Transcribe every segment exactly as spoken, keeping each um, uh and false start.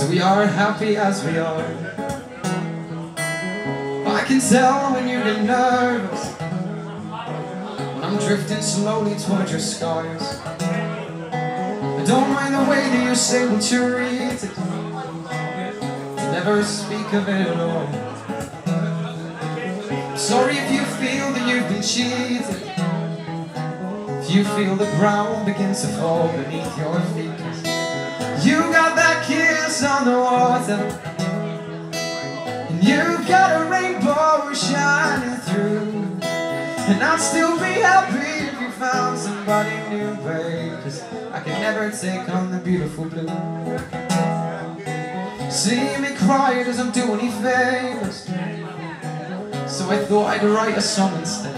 So we are happy as we are. I can tell when you get nervous, when I'm drifting slowly towards your scars. I don't mind the way that you say what you read, to never speak of it at all. Sorry if you feel that you've been cheated, if you feel the ground begins to fall beneath your feet. You got that kiss on the water, and you've got a rainbow shining through. And I'd still be happy if you found somebody new, babe, 'cause I can never take on the beautiful blue. See me cry doesn't do any favors, so I thought I'd write a song instead.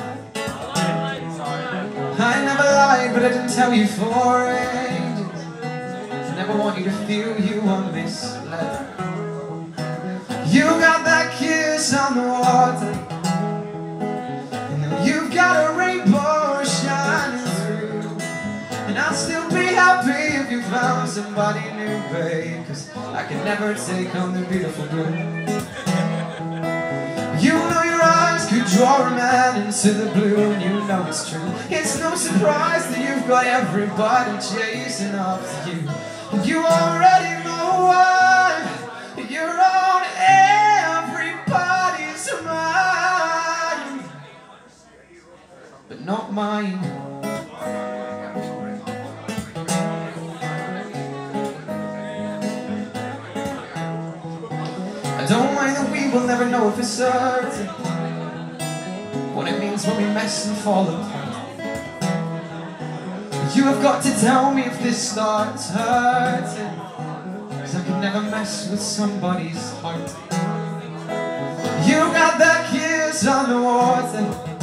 I never lied, but I didn't tell you for ages. I never want you to feel you were misled. You got that kiss on the water, and you've got a rainbow shining through. And I'll still be happy if you found somebody new, babe, 'cause I can never take on the beautiful blue. You know your eyes could draw a man into the blue, and you know it's true. It's no surprise that you've got everybody chasing after you. And you already know why. You're on everybody's mind, but not mine. I don't mind that we will never know for certain what it means when we mess and fall apart. You have got to tell me if this starts hurting, 'cause I can never mess with somebody's heart. You got that kiss on the water,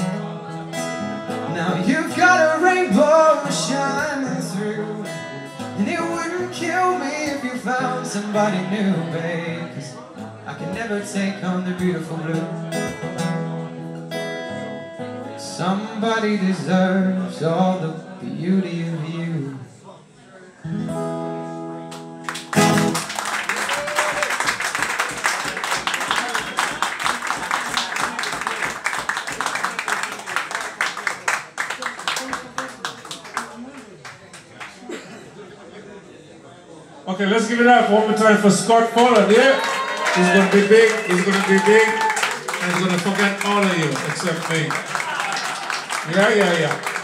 now you've got a rainbow shining through. And it wouldn't kill me if you found somebody new, babe, 'cause I can never take on the beautiful blue. Somebody deserves all the beauty of you. Okay, let's give it up one more time for Scott Folan, yeah? He's gonna be big, he's gonna be big, and he's gonna forget all of you except me. Yeah, yeah, yeah.